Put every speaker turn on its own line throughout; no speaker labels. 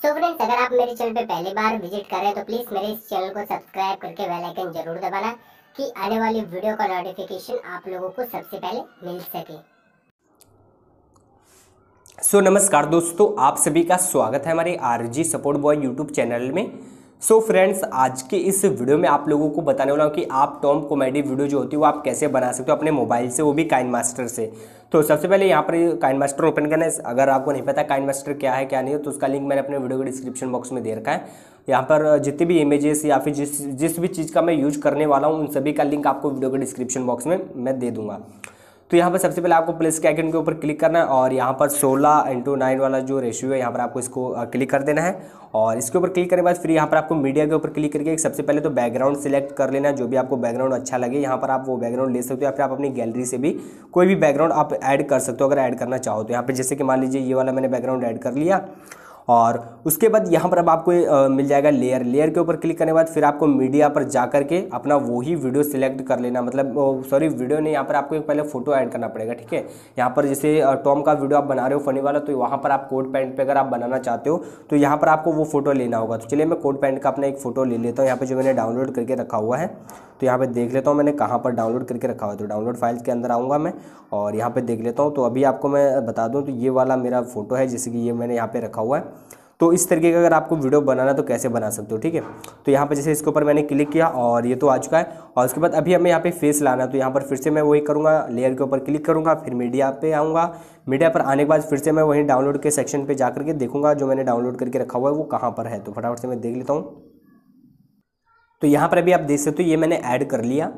So friends, अगर आप मेरे चैनल पे पहली बार विजिट कर रहे हैं तो प्लीज़ मेरे इस चैनल को सब्सक्राइब करके बेल आइकन जरूर दबाना कि आने वाली वीडियो का नोटिफिकेशन आप लोगों को सबसे पहले मिल सके।
नमस्कार दोस्तों, आप सभी का स्वागत है हमारे RG support boy YouTube channel में। फ्रेंड्स, आज के इस वीडियो में आप लोगों को बताने वाला हूँ कि आप टॉम कॉमेडी वीडियो जो होती है वो आप कैसे बना सकते हो अपने मोबाइल से, वो भी काइनमास्टर से। तो सबसे पहले यहाँ पर काइनमास्टर ओपन करना है। अगर आपको नहीं पता काइनमास्टर क्या है क्या नहीं है तो उसका लिंक मैंने अपने वीडियो के डिस्क्रिप्शन बॉक्स में दे रखा है। यहाँ पर जितनी भी इमेजेस या फिर जिस भी चीज़ का मैं यूज करने वाला हूँ उन सभी का लिंक आपको वीडियो के डिस्क्रिप्शन बॉक्स में मैं दे दूंगा। तो यहाँ पर सबसे पहले आपको प्लस के आइकन के ऊपर क्लिक करना है और यहाँ पर 16:9 वाला जो रेशियो है यहाँ पर आपको इसको क्लिक कर देना है। और इसके ऊपर क्लिक करने के बाद फिर यहाँ पर आपको मीडिया के ऊपर क्लिक करके सबसे पहले तो बैकग्राउंड सिलेक्ट कर लेना है। जो भी आपको बैकग्राउंड अच्छा लगे यहाँ पर आप वो बैकग्राउंड ले सकते हो या फिर आप अपनी गैलरी से भी कोई भी बैकग्राउंड आप ऐड कर सकते हो अगर ऐड करना चाहो तो। यहाँ पर जैसे कि मान लीजिए ये वाला मैंने बैकग्राउंड ऐड कर लिया। और उसके बाद यहाँ पर अब आपको मिल जाएगा लेयर के ऊपर क्लिक करने के बाद फिर आपको मीडिया पर जा करके अपना वही वीडियो सिलेक्ट कर लेना। मतलब सॉरी, वीडियो नहीं, यहाँ पर आपको एक पहले फोटो ऐड करना पड़ेगा। ठीक है, यहाँ पर जैसे टॉम का वीडियो आप बना रहे हो फनी वाला, तो वहाँ पर आप कोट पैंट पे अगर आप बनाना चाहते हो तो यहाँ पर आपको वो फोटो लेना होगा। तो चलिए मैं कोट पैंट का अपना एक फोटो ले लेता हूँ यहाँ पर जो मैंने डाउनलोड करके रखा हुआ है। तो यहाँ पे देख लेता हूँ मैंने कहाँ पर डाउनलोड करके रखा हुआ है। तो डाउनलोड फाइल्स के अंदर आऊँगा मैं और यहाँ पे देख लेता हूँ। तो अभी आपको मैं बता दूँ तो ये वाला मेरा फोटो है, जैसे कि ये मैंने यहाँ पे रखा हुआ है। तो इस तरीके का अगर आपको वीडियो बनाना तो कैसे बना सकते हो। ठीक है, तो यहाँ पर जैसे इसके ऊपर मैंने क्लिक किया और ये तो आ चुका है। और उसके बाद अभी हमें यहाँ पे फेस लाना, तो यहाँ पर फिर से मैं वही करूँगा, लेयर के ऊपर क्लिक करूँगा, फिर मीडिया पे आऊँगा। मीडिया पर आने के बाद फिर से मैं वहीं डाउनलोड के सेक्शन पे जा करके देखूँगा जो मैंने डाउनलोड करके रखा हुआ है वो कहाँ पर है। तो फटाफट से मैं देख लेता हूँ। तो यहाँ पर अभी आप देख सकते हो ये मैंने ऐड कर लिया।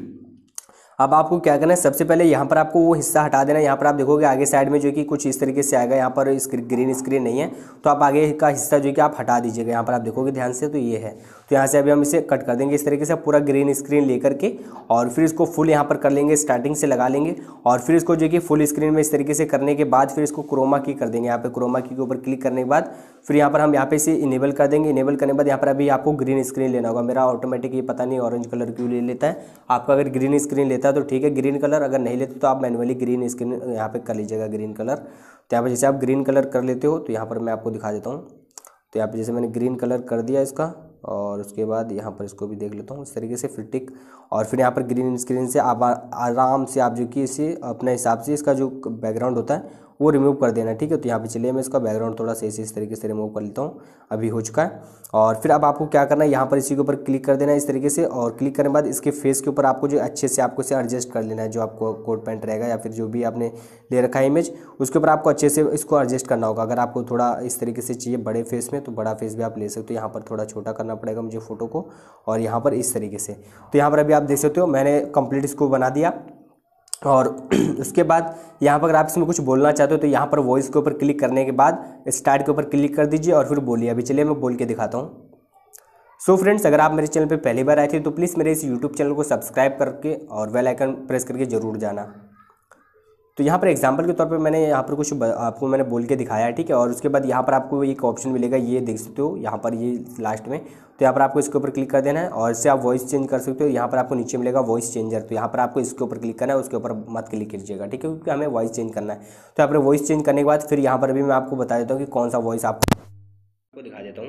अब आपको क्या करना है, सबसे पहले यहाँ पर आपको वो हिस्सा हटा देना है। यहाँ पर आप देखोगे आगे साइड में जो कि कुछ इस तरीके से आएगा, यहाँ पर ग्रीन स्क्रीन नहीं है तो आप आगे का हिस्सा जो कि आप हटा दीजिएगा। यहाँ पर आप देखोगे ध्यान से तो ये है। तो यहाँ से अभी हम इसे कट कर देंगे इस तरीके से पूरा ग्रीन स्क्रीन लेकर के, और फिर इसको फुल यहाँ पर कर लेंगे, स्टार्टिंग से लगा लेंगे। और फिर इसको जो कि फुल स्क्रीन में इस तरीके से करने के बाद फिर इसको क्रोमा की कर देंगे। यहाँ पे क्रोमा की के ऊपर क्लिक करने के बाद फिर यहाँ पर हम यहाँ पे इसे इनेबल कर देंगे। इनेबल करने के बाद यहाँ पर अभी आपको ग्रीन स्क्रीन लेना होगा। मेरा ऑटोमेटिक ये पता नहीं ऑरेंज कलर क्यों ले लेता है। आपका अगर ग्रीन स्क्रीन लेता है तो ठीक है ग्रीन कलर, अगर नहीं लेते तो आप मैनुअली ग्रीन स्क्रीन यहाँ पे कर लीजिएगा ग्रीन कलर। तो यहाँ पर जैसे आप ग्रीन कलर कर लेते हो तो यहाँ पर मैं आपको दिखा देता हूँ। तो यहाँ पर जैसे मैंने ग्रीन कलर कर दिया इसका, और उसके बाद यहाँ पर इसको भी देख लेता हूँ इस तरीके से फिर टिक। और फिर यहाँ पर ग्रीन स्क्रीन से आप आराम से आप जो कि इसे अपने हिसाब से इसका जो बैकग्राउंड होता है वो रिमूव कर देना। ठीक है, तो यहाँ पे चलिए मैं इसका बैकग्राउंड थोड़ा सा इस तरीके से रिमूव कर लेता हूँ। अभी हो चुका है। और फिर अब आपको क्या करना है, यहाँ पर इसी के ऊपर क्लिक कर देना है इस तरीके से। और क्लिक करने के बाद इसके फेस के ऊपर आपको जो अच्छे से आपको इसे एडजस्ट कर लेना है। जो आपको कोट पैंट रहेगा या फिर जो भी आपने ले रखा है इमेज, उसके ऊपर आपको अच्छे से इसको एडजस्ट करना होगा। अगर आपको थोड़ा इस तरीके से चाहिए बड़े फेस में तो बड़ा फेस भी आप ले सकते हो। यहाँ पर थोड़ा छोटा करना पड़ेगा मुझे फ़ोटो को, और यहाँ पर इस तरीके से। तो यहाँ पर अभी आप देख सकते हो मैंने कंप्लीट इसको बना दिया। और उसके बाद यहाँ पर अगर आप इसमें कुछ बोलना चाहते हो तो यहाँ पर वॉइस के ऊपर क्लिक करने के बाद स्टार्ट के ऊपर क्लिक कर दीजिए और फिर बोलिए। अभी चलिए मैं बोल के दिखाता हूँ। फ्रेंड्स, अगर आप मेरे चैनल पे पहली बार आए थे तो प्लीज़ मेरे इस यूट्यूब चैनल को सब्सक्राइब करके और बेल आइकन प्रेस करके ज़रूर जाना। तो यहाँ पर एग्जांपल के तौर पे मैंने यहाँ पर कुछ आपको मैंने बोल के दिखाया है। ठीक है, और उसके बाद यहाँ पर आपको एक ऑप्शन मिलेगा, ये देख सकते हो यहाँ पर ये लास्ट में। तो यहाँ पर आपको इसके ऊपर क्लिक कर देना है और इससे आप वॉइस चेंज कर सकते हो। यहाँ पर आपको नीचे मिलेगा वॉइस चेंजर, तो यहाँ पर आपको इसके ऊपर क्लिक करना है, उसके ऊपर मत क्लिक कीजिएगा। ठीक है, क्योंकि हमें वॉइस चेंज करना है। तो यहाँ पर वॉइस चेंज करने के बाद फिर यहाँ पर भी मैं आपको बता देता हूँ कि कौन सा वॉइस आपको दिखा देता हूँ।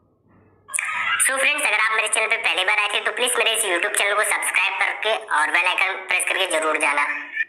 सो फ्रेंड्स, अगर आप मेरे चैनल पे पहली बार आए थे तो प्लीज़ मेरे इस यूट्यूब चैनल को सब्सक्राइब करके और बेल आइकन प्रेस करके जरूर जाना।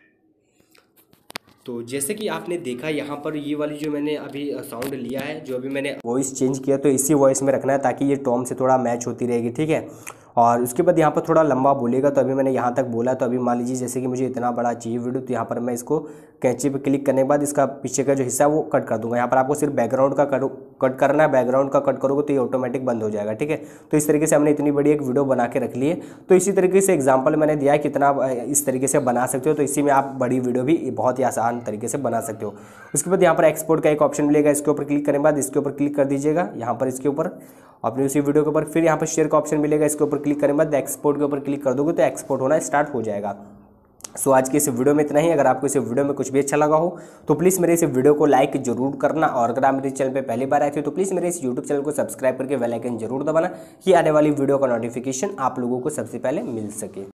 तो जैसे कि आपने देखा यहाँ पर ये वाली जो मैंने अभी साउंड लिया है, जो अभी मैंने वॉइस चेंज किया, तो इसी वॉइस में रखना है ताकि ये टॉम से थोड़ा मैच होती रहेगी। ठीक है, और उसके बाद यहाँ पर थोड़ा लंबा बोलेगा। तो अभी मैंने यहाँ तक बोला, तो अभी मान लीजिए जैसे कि मुझे इतना बड़ा चाहिए वीडियो, तो यहाँ पर मैं इसको कैंची पे क्लिक करने के बाद इसका पीछे का जो हिस्सा है वो कट कर दूंगा। यहाँ पर आपको सिर्फ बैकग्राउंड का कट करना है। बैकग्राउंड का कट करोगे तो ये ऑटोमेटिक बंद हो जाएगा। ठीक है, तो इस तरीके से हमने इतनी बड़ी एक वीडियो बना के रख ली है। तो इसी तरीके से एग्जाम्पल मैंने दिया है कितना इस तरीके से बना सकते हो। तो इसी में आप बड़ी वीडियो भी बहुत ही आसान तरीके से बना सकते हो। उसके बाद यहाँ पर एक्सपोर्ट का एक ऑप्शन मिलेगा, इसके ऊपर क्लिक करने के बाद इसके ऊपर क्लिक कर दीजिएगा यहाँ पर इसके ऊपर अपनी उसी वीडियो के ऊपर। फिर यहाँ पर शेयर का ऑप्शन मिलेगा, इसके ऊपर क्लिक करने के बाद एक्सपोर्ट के ऊपर क्लिक कर दोगे तो एक्सपोर्ट होना स्टार्ट हो जाएगा। आज की इस वीडियो में इतना ही। अगर आपको इस वीडियो में कुछ भी अच्छा लगा हो तो प्लीज़ मेरे इस वीडियो को लाइक जरूर करना, और अगर आप मेरे चैनल पे पहली बार आए थे तो प्लीज़ मेरे इस यूट्यूब चैनल को सब्सक्राइब करके बेल आइकन जरूर दबाना कि आने वाली वीडियो का नोटिफिकेशन आप लोगों को सबसे पहले मिल सके।